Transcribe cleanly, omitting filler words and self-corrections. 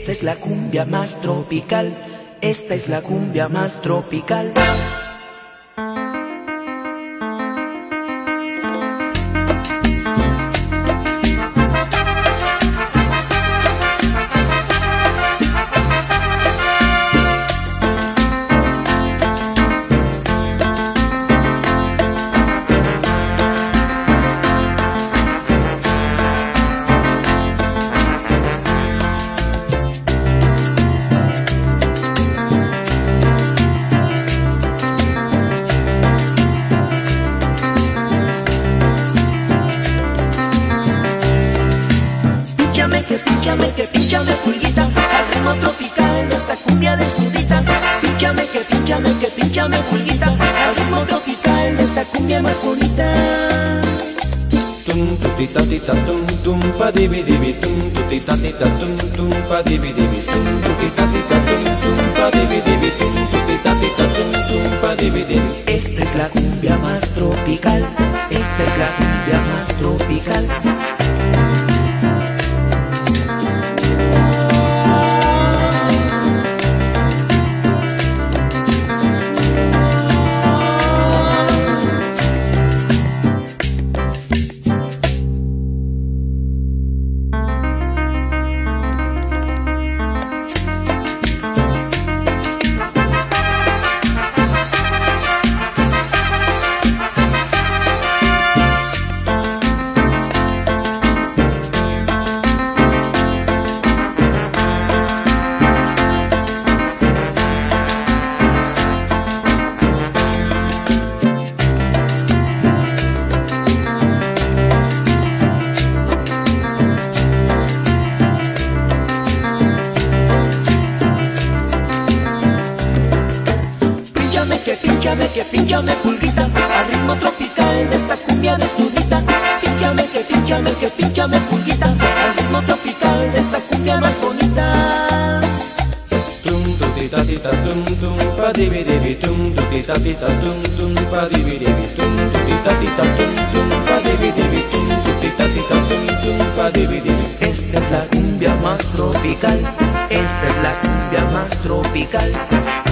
Esta es la cumbia más tropical. Esta es la cumbia más tropical. Que pínchame pulguita, al ritmo tropical de esta cumbia desnudita. Que pínchame pulguita, al ritmo tropical de esta cumbia más bonita. Tum tutita tita tum tum pa dibi dibi tum tutita tita tum tum pa dibi dibi tum tutita tita tum tum pa dibi dibi tum tutita tita tum tum pa dibi dibi. Esta es la cumbia más tropical. Esta es la cumbia más tropical. Que pínchame pulguita, al ritmo tropical de esta cumbia desnudita. Que pínchame pulguita, al ritmo tropical de esta cumbia más bonita. Tum tutita tita tum tum pa dibi dibi tum tutita tita tum tum pa dibi dibi tum tutita tita tum tum pa dibi dibi tum tutita tita tum tum pa dibi dibi. Esta es la cumbia más tropical. Esta es la cumbia más tropical.